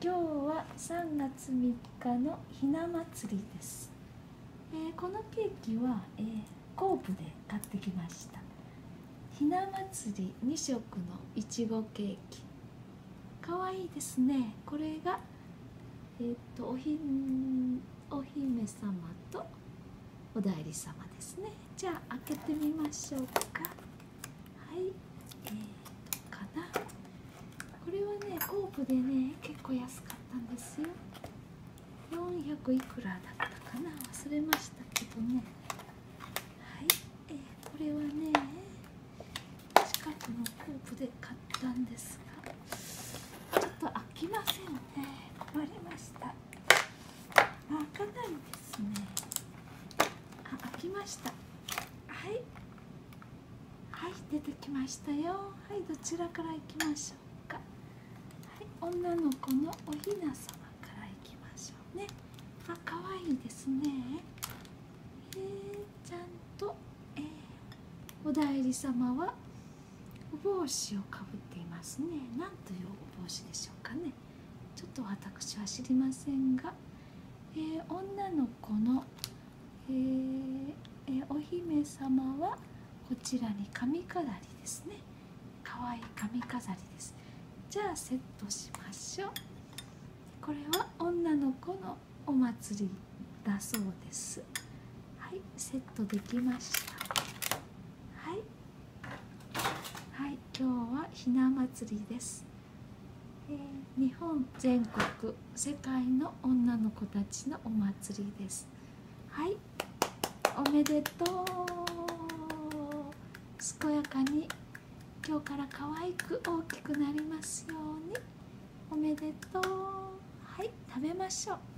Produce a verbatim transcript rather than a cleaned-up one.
今日はさんがつみっかのひな祭りです。えー、このケーキは、えー、コープで買ってきました。ひな祭りにしょくのいちごケーキ、かわいいですね。これが、えー、とおひお姫様とお代理様ですね。じゃあ開けてみましょうか。はい、えーとかな。これはね、コープでね、結構安かったんですよ。よんひゃくいくらだったかな、忘れましたけどね。はい、えー、これはね、近くのコープで買ったんですが、ちょっと開きませんね。困りました。開かないですね。あ、開きました。はい。はい、出てきましたよ。はい、どちらから行きましょうか。はい、女の子のおひな様から行きましょうね。あ、かわいいですね。えー、ちゃんと、えー、お代理様はお帽子をかぶっていますね。なんというお帽子でしょうかね。ちょっと私は知りませんが、えー、女の子の、えーえー、お姫様はこちらに髪飾りですね。かわいい髪飾りです。じゃあセットしましょう。これは女の子のお祭りだそうです。はい、セットできました。はい、はい、今日はひな祭りです。えー、日本全国世界の女の子たちのお祭りです。はい、おめでとう。健やかに今日から可愛く大きくなりますように。おめでとう。はい、食べましょう。